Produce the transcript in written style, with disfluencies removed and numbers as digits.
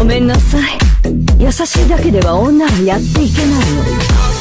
ごめんなさい。優しいだけでは女はやっていけないの。